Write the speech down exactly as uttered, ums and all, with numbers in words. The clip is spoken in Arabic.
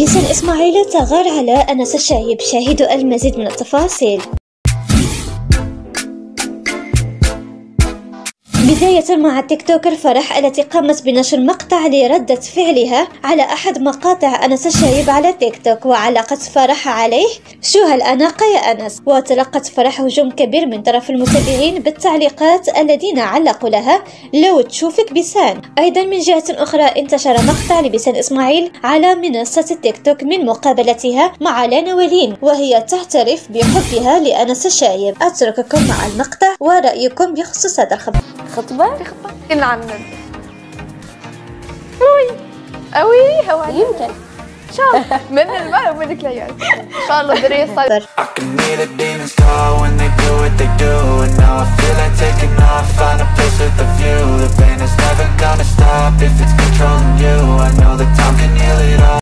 لسان إسماعيل تغار على أنس الشايب، شاهدوا المزيد من التفاصيل. بداية مع التيك توكر فرح التي قامت بنشر مقطع لردة فعلها على أحد مقاطع أنس الشايب على تيك توك، وعلقت فرح عليه: شو هالأناقة يا أنس. وتلقت فرح هجوم كبير من طرف المتابعين بالتعليقات الذين علقوا لها: لو تشوفك بسان. أيضا من جهة أخرى انتشر مقطع لبسان إسماعيل على منصة التيك توك من مقابلتها مع لانا ولين وهي تعترف بحبها لأنس الشايب. أترككم مع المقطع ورأيكم بخصوص هذا الخبر. خطبة؟ خطبة كنا عم ننزل قوي قوي هو يمكن ان شاء الله من الماء ومن الكليات ان شاء الله الدنيا صار.